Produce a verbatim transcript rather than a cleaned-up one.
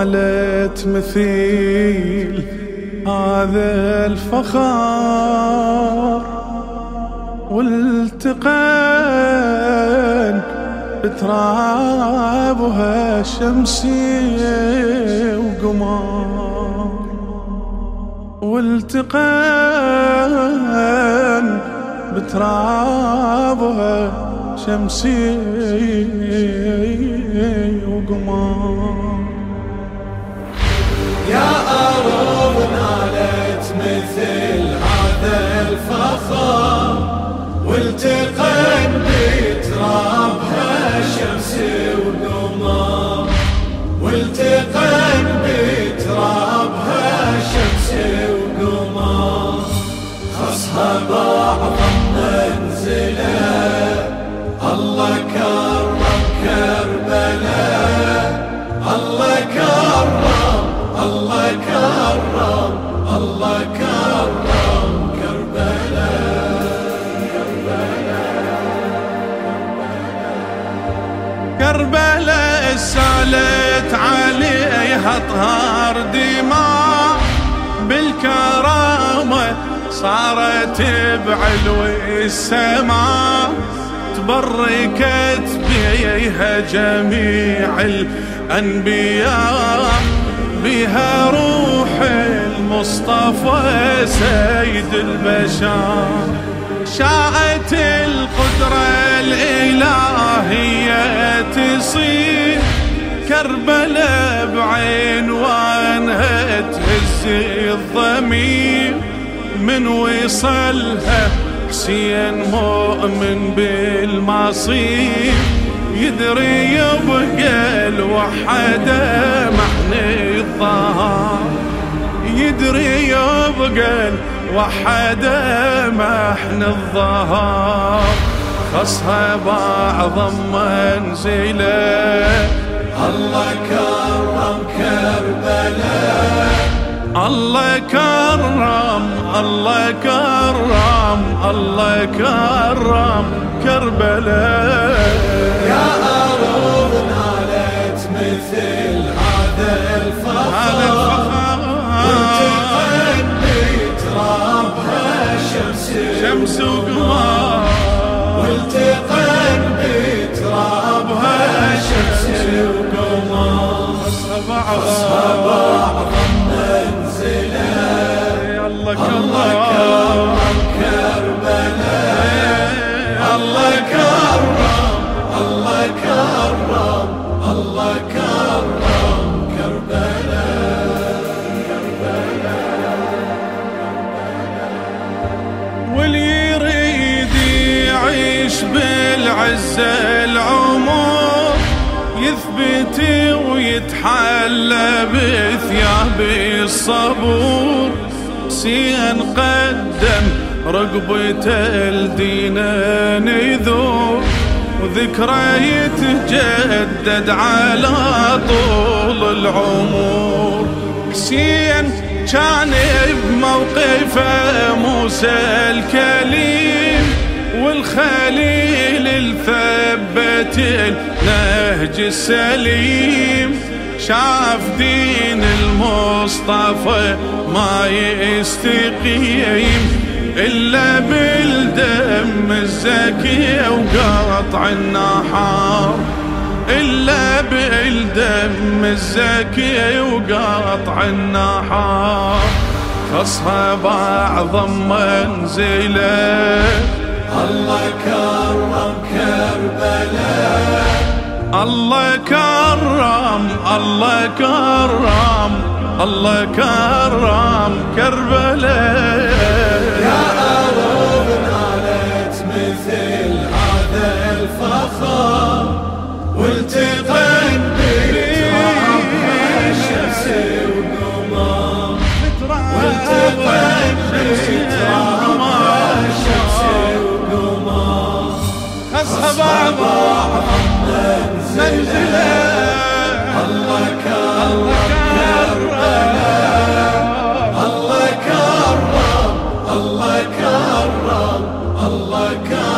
نالت مثيل هذا الفخار، والتقين بترابها شمسي وقمر، والتقين بترابها شمسي وقمر. يا أرض نالت مثل هذا الفخر، والتقين بترابها شمس وقمر، والتقين بترابها شمس وقمر. خصها بعض منزله، الله كرم كربلاء، الله كرم الله كرم الله كرم كربلاء. كربلاء سالت عليها طهر دماء، بالكرامة صارت بعلو السماء، تبركت بيها جميع الأنبياء، بها روح المصطفى سيد البشر. شاءت القدرة الإلهية تصير كربلاء بعنوانها تهز الضمير، من وصلها حسين مؤمن بالمصير، يدري يبقى الوحدة محن الظهر، يدري يبقى الوحدة محن الظهر. خصها بعض منزله، الله كرم كربلاء، الله كرم الله كرم الله كرم كربلاء. يا أرض نالت مثل هذا الفخر، والتقين بترابها شمس شمس وقمر، والتقين بترابها شمس وقمر. خصها بعض منزله، الله كرم كربلاء، الله كرم الله كرم الله كرم كربلاء. واللي يريد يعيش بالعزة العمر، يثبت ويتحلى بثياب الصبور، حسين قدم رقبته الدين نذور، وذكرى يتجدد على طول العمر. حسين كان بموقفه موسى الكليم، والخليل الثبت النهج السليم، شاف دين المصطفى ما يستقيم إلا بالدم الزكي وقطع النحار، إلا بالدم الزكي وقطع النحار. خصها بعض منزله، الله كرم كربلاء، الله كرم الله كرم الله كرم كربلاء. يا أرض نالت مثل هذا الفخر، والتقين بترابها شمس وقمر، والتقين بترابها شمس وقمر. خصها بعض منزله، الله كرم كربلاء، الله كرم الله كرم الله كرم